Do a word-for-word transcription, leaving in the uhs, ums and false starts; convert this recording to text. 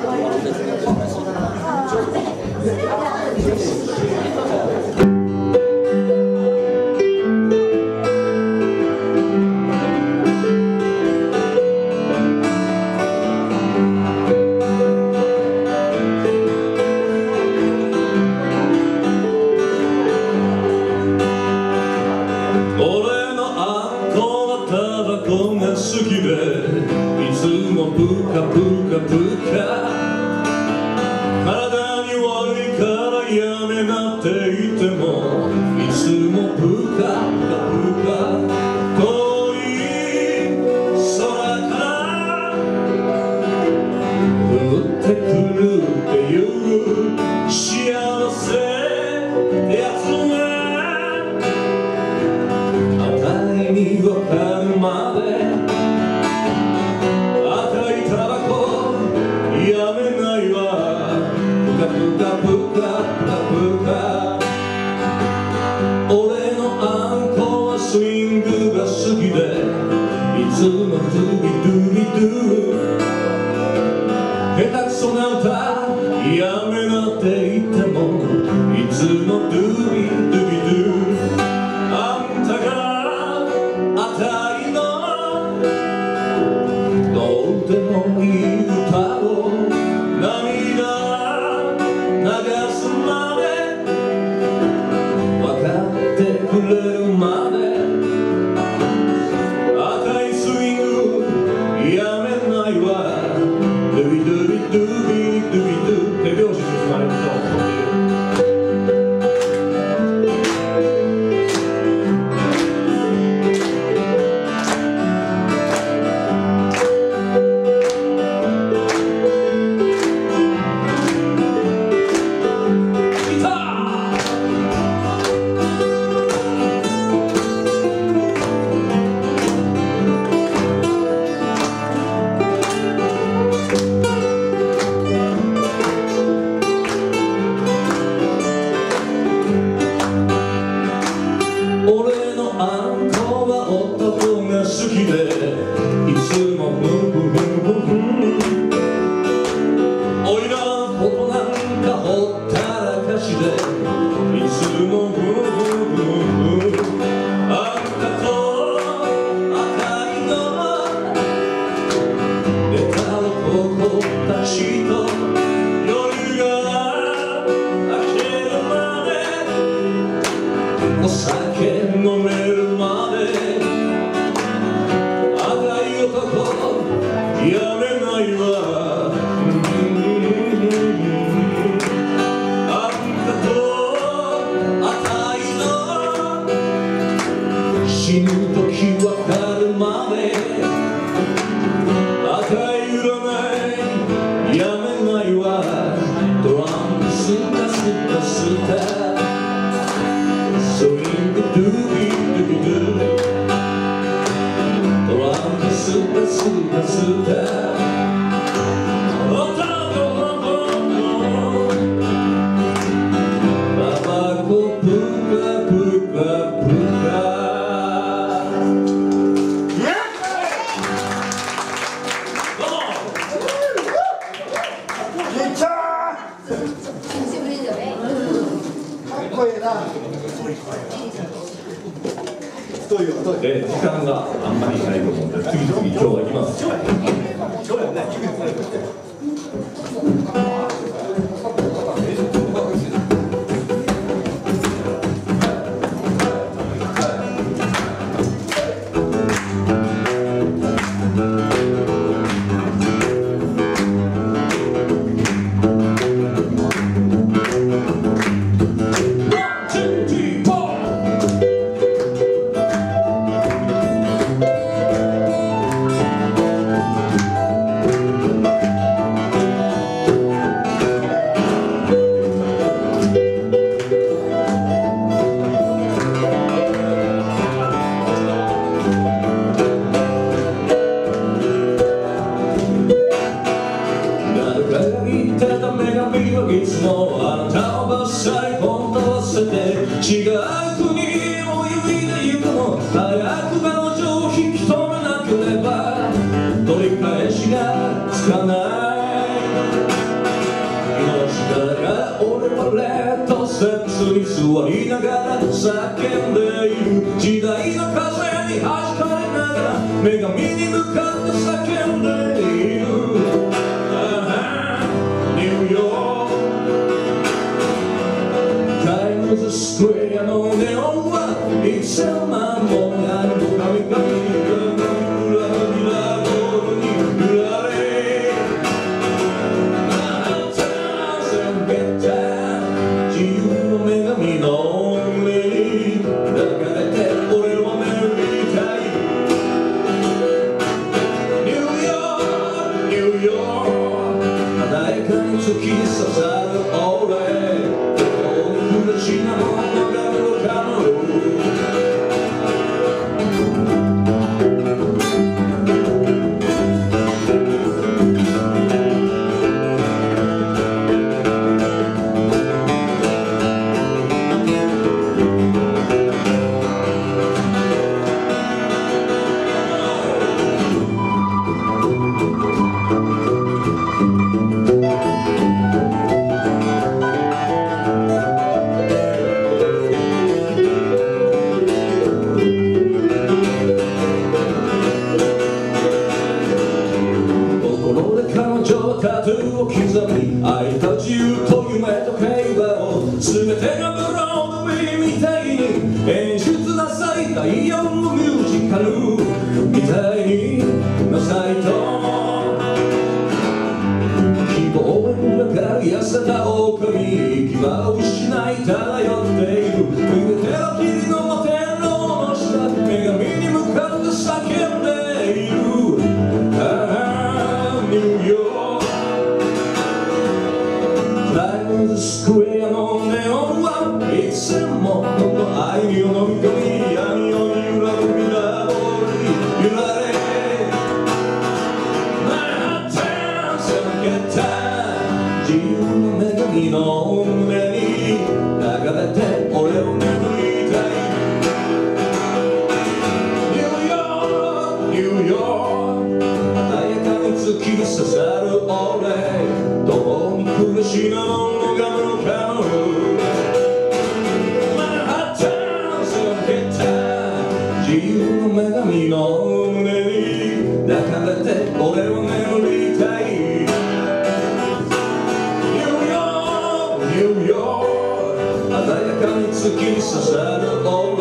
で時間があんまりないと思うので次々今日は行きます。いつもあなたをばっさり本当は捨てて違う国を泳いでゆくの早く彼女を引き止めなければ取り返しがつかない俺はレッドセックスに座りながら叫んでいる時代の風に弾かれながら女神に向かって叫んでいるニューヨークタイムズスクエアのネオンはいくせん万もあるの神々裏のミラーボールに揺られ自由の女神の上に抱かれて俺は眠りたいニューヨークニューヨーク華やかに突き刺さる俺どこに暮らしなものが無のかのタトゥーを刻み愛と自由と夢と平和を全てがブロードウェイみたいに演出なさい第四のミュージカルみたいになさいと希望を描かる痩せた狼牙を失い漂っている全ての霧の天皇の下女神に向かって叫んでいるああニューヨークスクエアのネオンはいくせんもの愛に飲み込み闇夜に揺らぐミラーボールに揺られマンハッタンさけた自由の女神の胸に抱かれて俺を眠りたいニューヨークニューヨーク華やかに突き刺さる俺どこに暮らしなものが無のかのマンハッタンさけた自由の女神の胸に抱かれて俺は眠りたいニューヨークニューヨーク鮮やかに突き刺さる俺